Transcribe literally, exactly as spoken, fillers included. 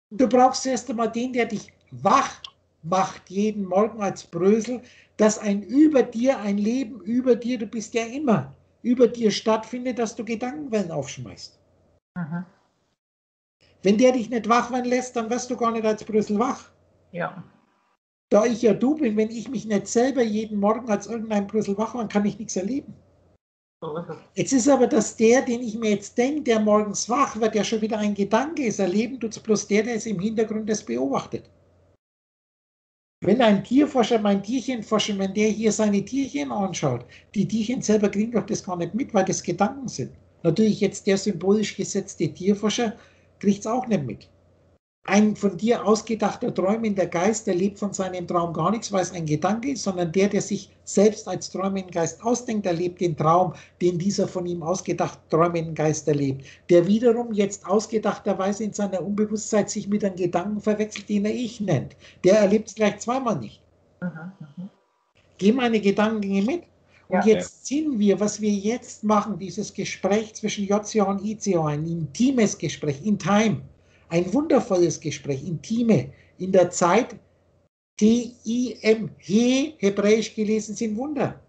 Du brauchst erst einmal den, der dich wach macht, jeden Morgen als Brösel, dass ein über dir, ein Leben über dir, du bist ja immer, über dir stattfindet, dass du Gedankenwellen aufschmeißt. Mhm. Wenn der dich nicht wach werden lässt, dann wirst du gar nicht als Brösel wach. Ja. Da ich ja du bin, wenn ich mich nicht selber jeden Morgen als irgendein Brösel wach mache, kann ich nichts erleben. So ist es. Jetzt ist aber, dass der, den ich mir jetzt denke, der morgens wach wird, ja schon wieder ein Gedanke ist. Erleben tut es bloß der, der es im Hintergrund das beobachtet. Wenn ein Tierforscher, mein Tierchenforscher, wenn der hier seine Tierchen anschaut, die Tierchen selber kriegen doch das gar nicht mit, weil das Gedanken sind. Natürlich jetzt der symbolisch gesetzte Tierforscher kriegt es auch nicht mit. Ein von dir ausgedachter träumender Geist, der lebt von seinem Traum gar nichts, weil es ein Gedanke ist, sondern der, der sich selbst als träumenden Geist ausdenkt, erlebt den Traum, den dieser von ihm ausgedacht träumenden Geist erlebt, der wiederum jetzt ausgedachterweise in seiner Unbewusstheit sich mit einem Gedanken verwechselt, den er Ich nennt. Der erlebt es gleich zweimal nicht. Mhm. Mhm. Geh meine Gedankengänge mit. Und Ja. jetzt ziehen wir, was wir jetzt machen, dieses Gespräch zwischen J C H und I C H, ein intimes Gespräch, in Time, ein wundervolles Gespräch, intime, in der Zeit, T I M, He, hebräisch gelesen sind Wunder.